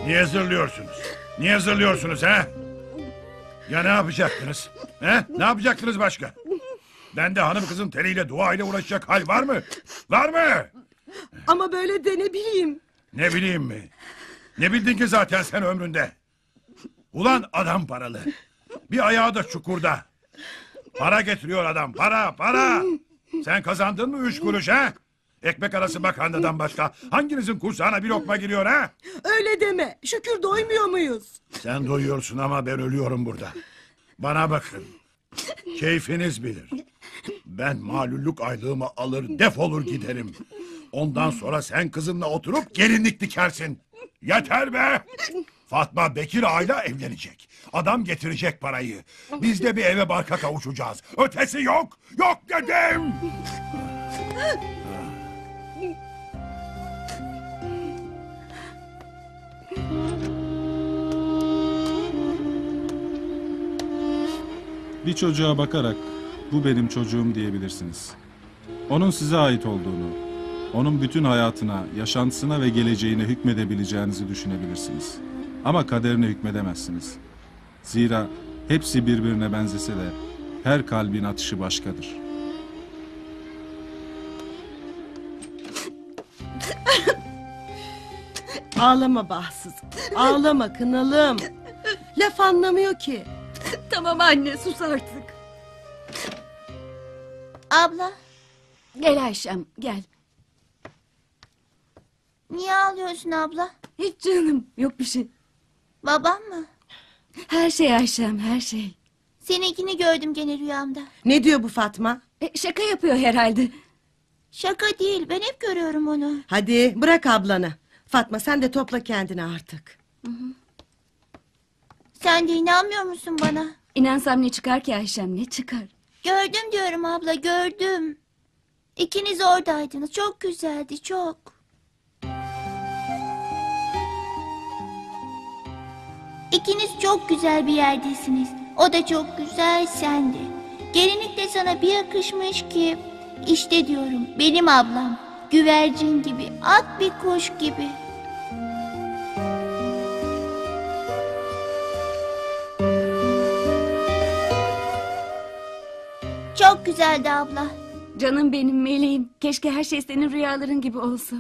Niye zırlıyorsunuz? Niye zırlıyorsunuz ha? Ya ne yapacaktınız? He? Ne yapacaktınız başka? Bende hanım kızın teliyle dua ile uğraşacak hal var mı? Var mı? Ama böyle de ne bileyim. Ne bileyim mi? Ne bildin ki zaten sen ömründe? Ulan adam paralı. Bir ayağı da çukurda. Para getiriyor adam, para. Sen kazandın mı 3 kuruş ha? Ekmek arası makarnadan başka hanginizin kursağına bir lokma giriyor ha? Öyle deme. Şükür doymuyor muyuz? Sen doyuyorsun ama ben ölüyorum burada. Bana bakın. Keyfiniz bilir. Ben malulluk aylığımı alır defolur giderim. Ondan sonra sen kızınla oturup gelinlik dikersin. Yeter be! Fatma Bekir Ağa'yla evlenecek. Adam getirecek parayı. Biz de bir eve barka kavuşacağız. Ötesi yok. Yok dedim. Bir çocuğa bakarak bu benim çocuğum diyebilirsiniz. Onun size ait olduğunu, onun bütün hayatına, yaşantısına ve geleceğine hükmedebileceğinizi düşünebilirsiniz. Ama kaderine hükmedemezsiniz. Zira hepsi birbirine benzese de her kalbin atışı başkadır. Ağlama bahtsız. Ağlama kınalım. Laf anlamıyor ki. Tamam anne, sus artık. Abla, Gel Ayşem, gel. niye ağlıyorsun abla? Hiç canım, yok bir şey. Babam mı? Her şey Ayşem, her şey. Seninkini gördüm gene rüyamda. Ne diyor bu Fatma? Şaka yapıyor herhalde. Şaka değil, ben hep görüyorum onu. Hadi bırak ablanı. Fatma sen de topla kendini artık. Sen de inanmıyor musun bana? İnansam ne çıkar ki Ayşem, ne çıkar? Gördüm diyorum abla, gördüm. İkiniz oradaydınız, çok güzeldi, çok. İkiniz çok güzel bir yerdesiniz. O da çok güzel, sen de. Gelinlik de sana bir yakışmış ki. İşte diyorum, benim ablam. Güvercin gibi, ak bir kuş gibi. Çok güzeldi abla. Canım benim, meleğim. Keşke her şey senin rüyaların gibi olsa.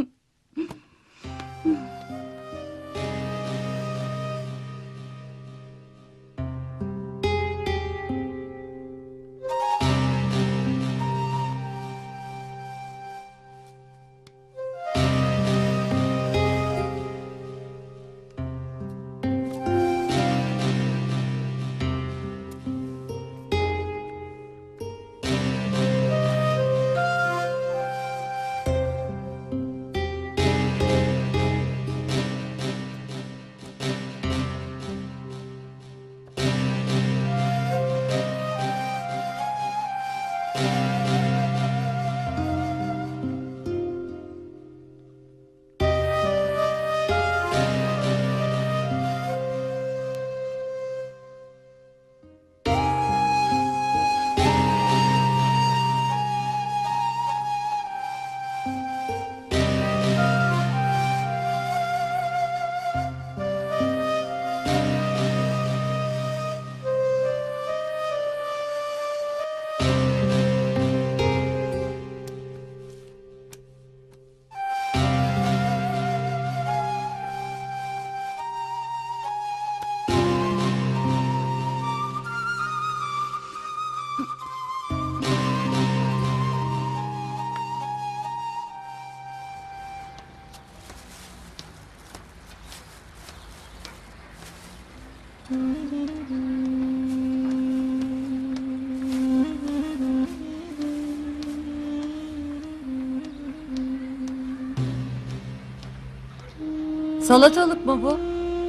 Salatalık mı bu?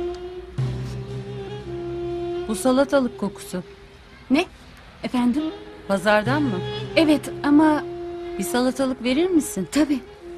Bu salatalık kokusu. Ne? Efendim? Pazardan mı? Evet ama Bir salatalık verir misin? tabii.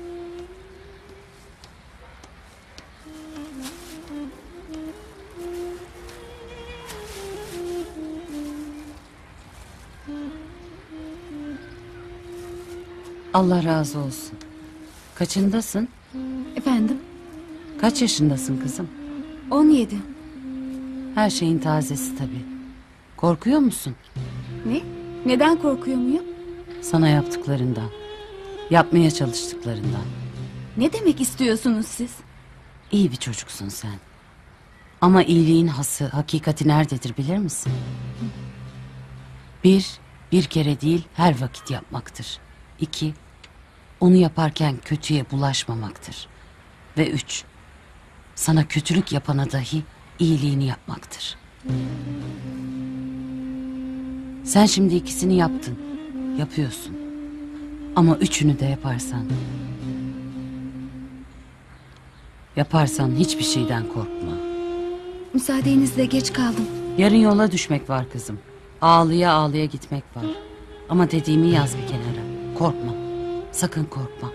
Allah razı olsun. Kaçındasın? Efendim? Kaç yaşındasın kızım? 17. Her şeyin tazesi tabii. Korkuyor musun? Ne? Neden korkuyor muyum? Sana yaptıklarından. Yapmaya çalıştıklarından. Ne demek istiyorsunuz siz? İyi bir çocuksun sen. Ama iyiliğin hası, hakikati nerededir bilir misin? Bir kere değil her vakit yapmaktır. 2, onu yaparken kötüye bulaşmamaktır. Ve 3, sana kötülük yapana dahi iyiliğini yapmaktır. Sen şimdi ikisini yaptın. Yapıyorsun. Ama üçünü de yaparsan hiçbir şeyden korkma. Müsaadenizle geç kaldım. Yarın yola düşmek var kızım. Ağlıya ağlıya gitmek var. Ama dediğimi yaz bir kenara. Korkma. Sakın korkma.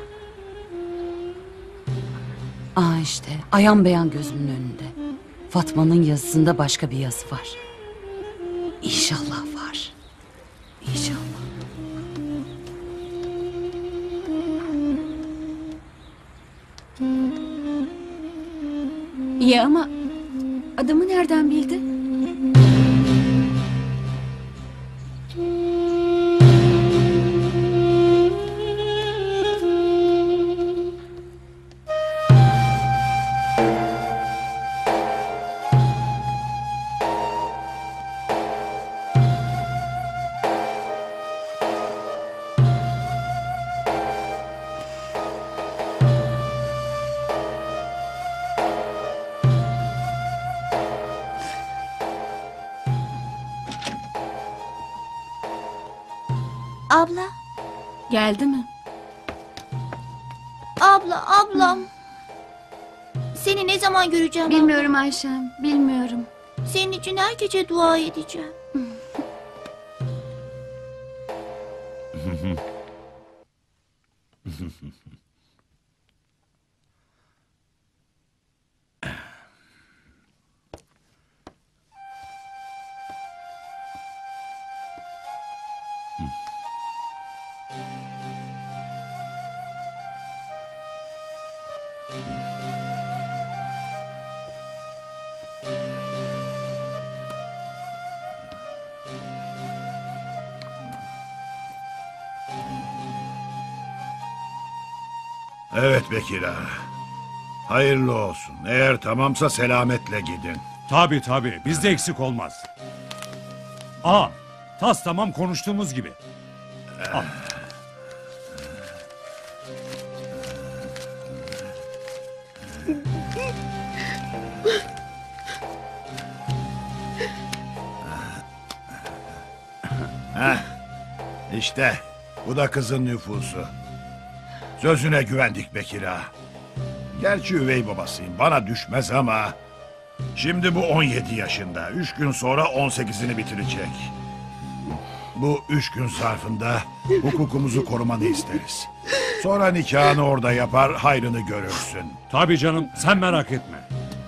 İşte ayan beyan gözümün önünde. Fatma'nın yazısında başka bir yazı var. İnşallah var. İnşallah. İyi ama adımı nereden bildi? Abla, Geldi mi? ablam. Seni ne zaman göreceğim abla? Bilmiyorum Ayşem, bilmiyorum. Senin için her gece dua edeceğim. Evet Bekir ağa. Hayırlı olsun. Eğer tamamsa selametle gidin. Tabii bizde eksik olmaz. Tas tamam konuştuğumuz gibi. İşte bu da kızın nüfusu. Sözüne güvendik Bekir ağa. Gerçi üvey babasıyım, bana düşmez ama... Şimdi bu 17 yaşında, 3 gün sonra 18'ini bitirecek. Bu 3 gün zarfında hukukumuzu korumanı isteriz. Sonra nikahını orada yapar, hayrını görürsün. Tabii canım, sen merak etme.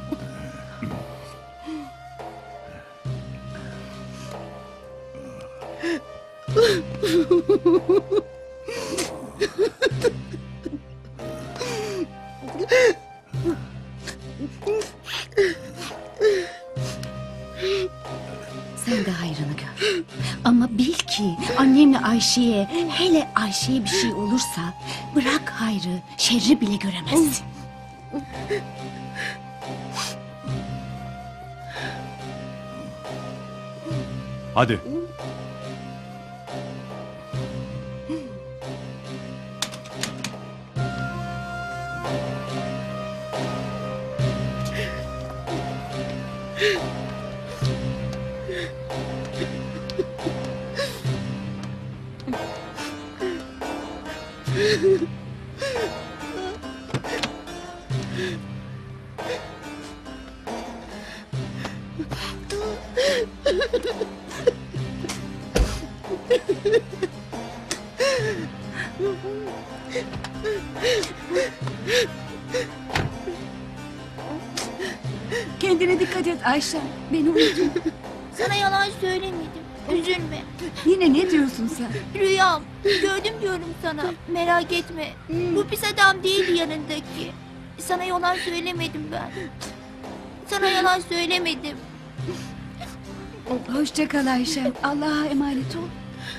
Sen de hayrını gör. Ama bil ki annemle Ayşe'ye, hele Ayşe'ye bir şey olursa bırak hayrı, şerri bile göremezsin. Hadi. Kendine dikkat et Ayşe. Beni unutma. Sana yalan söylemedim. Üzülme. Yine ne diyorsun sen? Rüyam. Gördüm diyorum sana. Merak etme. Bu pis adam değildi yanındaki. Sana yalan söylemedim ben. sana yalan söylemedim. Hoşça kal Ayşem. Allah'a emanet ol.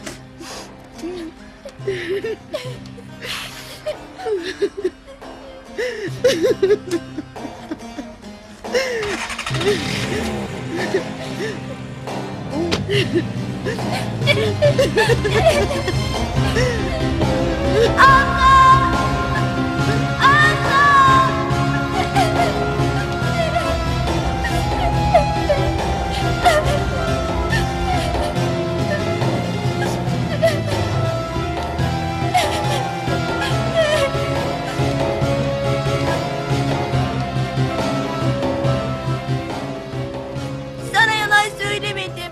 Sana yalan söylemedim.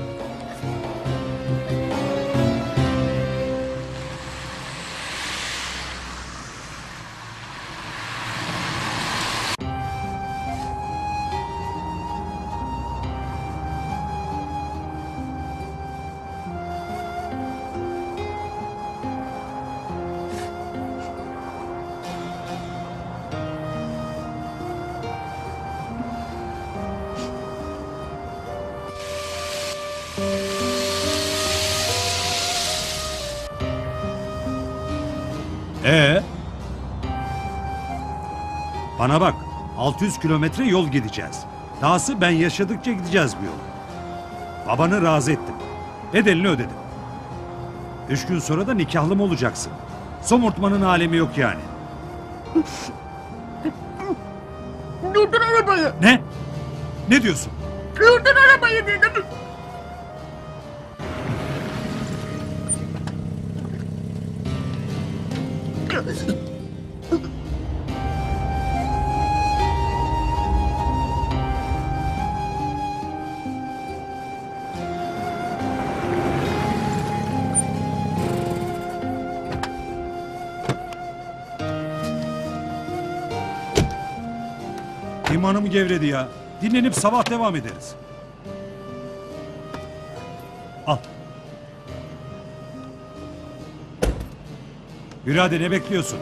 Bana bak, 600 kilometre yol gideceğiz. Dahası ben yaşadıkça gideceğiz bu yolu. Babanı razı ettim. Bedelini ödedim. 3 gün sonra da nikahlım olacaksın. Somurtmanın alemi yok yani. Durdur arabayı. Ne? Ne diyorsun? Durdur arabayı dedim. İmanım gevredi ya. Dinlenip sabah devam ederiz. Al. Yürü hadi, ne bekliyorsun?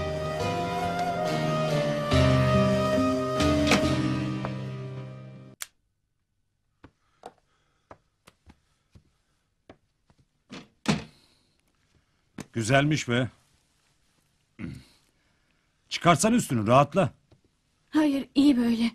Güzelmiş be. Çıkarsan üstünü, rahatla. Hayır, iyi böyle.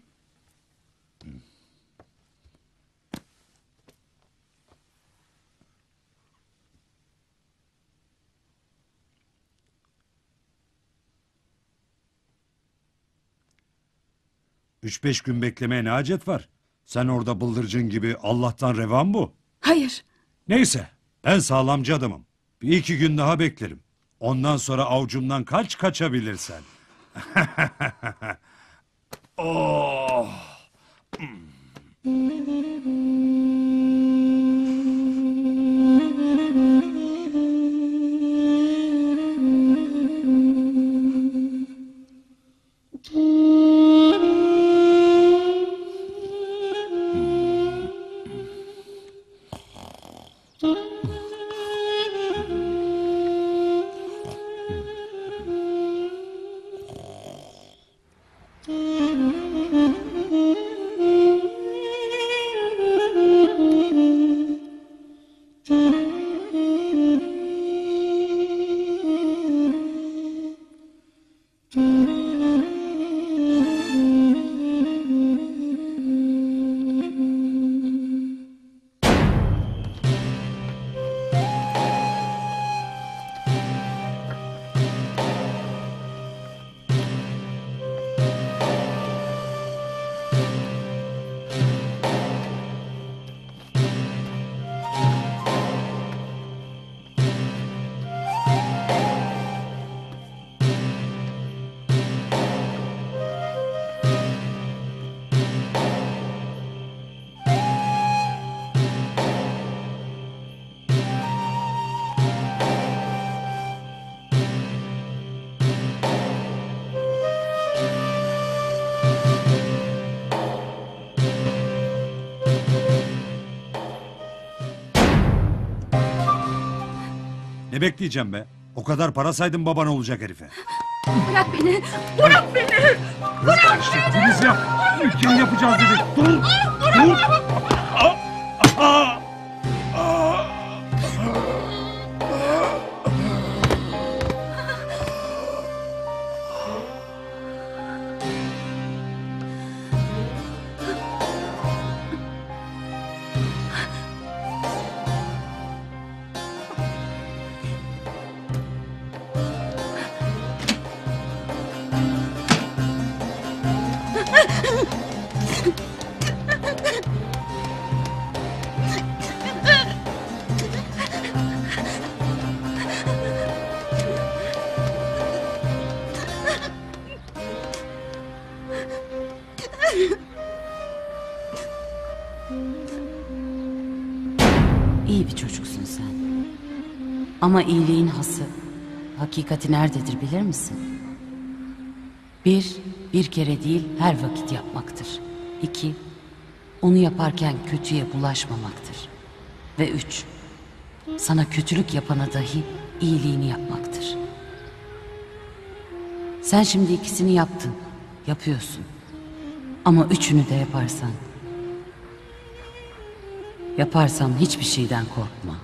Üç beş gün beklemeye ne hacet var? Sen orada bıldırcın gibi Allah'tan revan bu. Hayır. Neyse, ben sağlamcı adamım. Bir iki gün daha beklerim. Ondan sonra avucumdan kaçabilirsen. Oh. Ne bekleyeceğim be? O kadar para saydım baban olacak herife. Bırak beni. Bırak beni. Bırak beni. Yap. Kim yapacağız dedik. Dur. Dur. İyi bir çocuksun sen. Ama iyiliğin hası, hakikati nerededir bilir misin? Bir kere değil her vakit yapmaktır. 2, onu yaparken kötüye bulaşmamaktır. Ve 3, sana kötülük yapana dahi iyiliğini yapmaktır. Sen şimdi ikisini yaptın, yapıyorsun. Ama üçünü de yaparsan hiçbir şeyden korkma.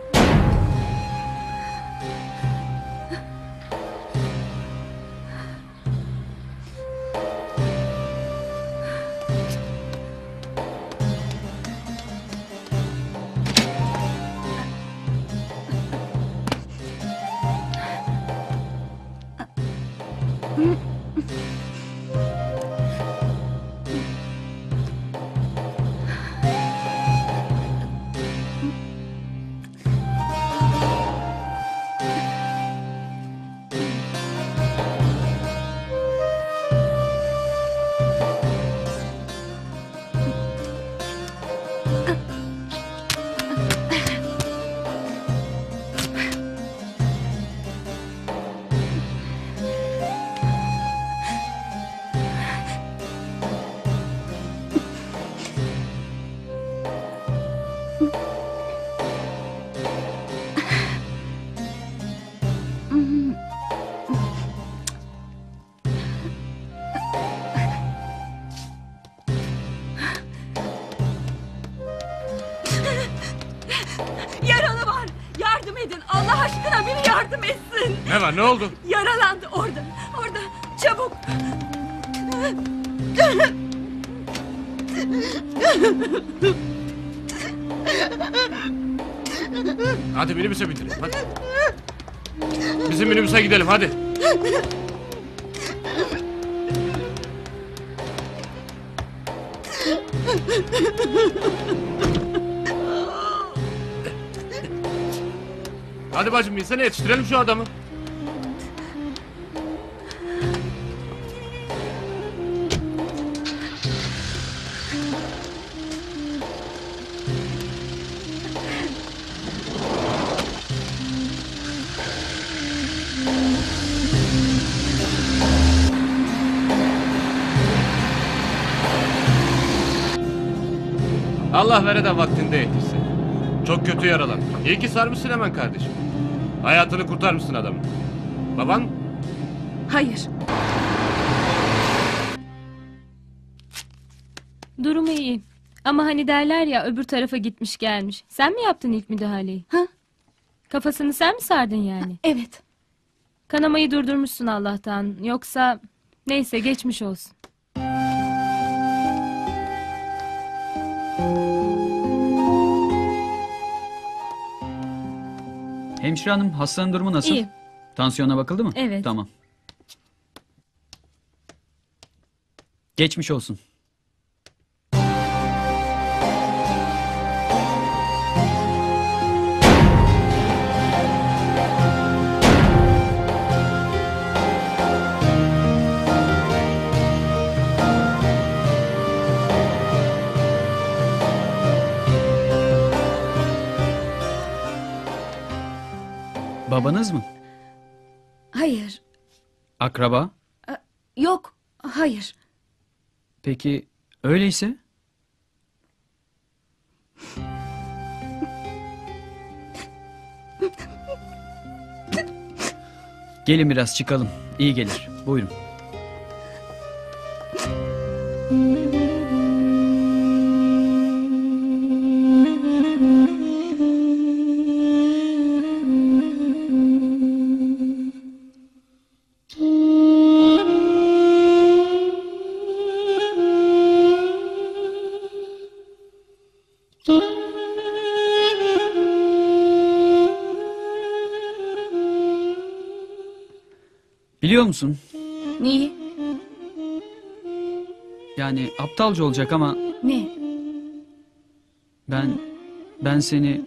Yaralı var. Yardım edin. Allah aşkına biri yardım etsin. Ne var, ne oldu? Yaralandı orada. Orada. Çabuk. Hadi minibüse bindirelim, hadi. Bizim minibüse gidelim, hadi. Hadi bacım binsene, yetiştirelim şu adamı. Allah vere de vaktinde yetişsin. Çok kötü yaralandı. İyi ki sarmışsın hemen kardeşim. Hayatını kurtarmışsın adamın. Baban? Hayır. Durumu iyi. Ama hani derler ya öbür tarafa gitmiş gelmiş. Sen mi yaptın ilk müdahaleyi? Ha? Kafasını sen mi sardın yani? Evet. Kanamayı durdurmuşsun Allah'tan. Yoksa neyse geçmiş olsun. Hemşire hanım, hastanın durumu nasıl? İyi. Tansiyona bakıldı mı? Evet. Tamam. Geçmiş olsun. Babanız mı? Hayır. Akraba? Yok. Hayır. Peki öyleyse? Gelin biraz çıkalım. İyi gelir. Buyurun. Biliyor musun? Neyi? Yani aptalca olacak ama Ne? ben seni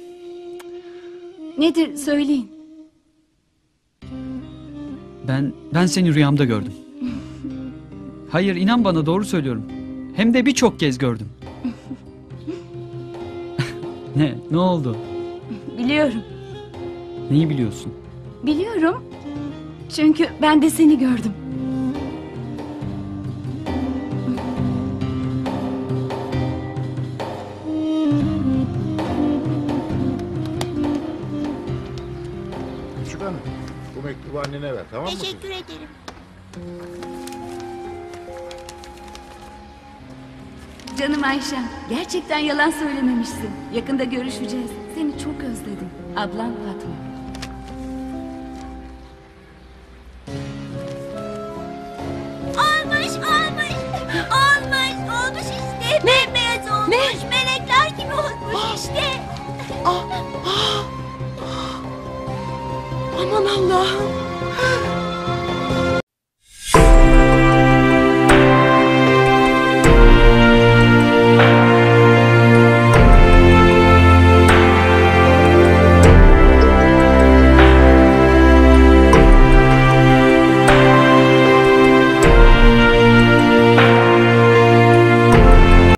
Nedir söyleyin. ben seni rüyamda gördüm. Hayır, inan bana, doğru söylüyorum. Hem de birçok kez gördüm. Ne oldu? Biliyorum. Neyi biliyorsun? Biliyorum. Çünkü ben de seni gördüm. Küçük hanım, bu mektubu annene ver, tamam mı? Teşekkür ederim. Canım Ayşem, gerçekten yalan söylememişsin. Yakında görüşeceğiz. Seni çok özledim. Ablam Fatma. Olmuş işte. Bembeyaz olmuş. Melekler gibi olmuş işte. Aman Allah'ım.